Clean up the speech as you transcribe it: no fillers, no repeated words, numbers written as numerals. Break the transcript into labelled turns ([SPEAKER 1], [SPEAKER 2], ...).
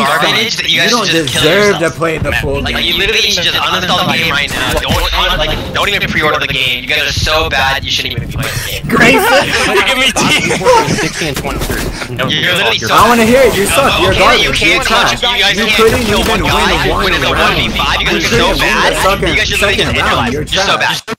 [SPEAKER 1] garbage that you guys
[SPEAKER 2] don't
[SPEAKER 1] should just kill
[SPEAKER 2] deserve to
[SPEAKER 1] yourself.
[SPEAKER 2] play the full
[SPEAKER 1] Like,
[SPEAKER 2] game.
[SPEAKER 1] you literally should just uninstall the game right now. Don't even pre-order the game. You guys are so bad, you shouldn't even be playing the game.
[SPEAKER 2] Grayson!
[SPEAKER 3] Give me T.
[SPEAKER 4] 60 and 23. No,
[SPEAKER 1] You're literally so
[SPEAKER 2] I wanna hear it, you suck, you're
[SPEAKER 1] okay, you
[SPEAKER 2] garbage,
[SPEAKER 1] can't
[SPEAKER 2] you're trash.
[SPEAKER 1] you guys
[SPEAKER 2] You
[SPEAKER 1] can't
[SPEAKER 2] couldn't
[SPEAKER 1] kill
[SPEAKER 2] even
[SPEAKER 1] one guy
[SPEAKER 2] win
[SPEAKER 1] when it's a
[SPEAKER 2] one
[SPEAKER 1] 1v5. You guys
[SPEAKER 2] You
[SPEAKER 1] are so
[SPEAKER 2] couldn't win
[SPEAKER 1] bad.
[SPEAKER 2] the
[SPEAKER 1] You guys should literally
[SPEAKER 2] second
[SPEAKER 1] just end your
[SPEAKER 2] round,
[SPEAKER 1] life.
[SPEAKER 2] you're
[SPEAKER 1] You're so
[SPEAKER 2] trash.
[SPEAKER 1] bad.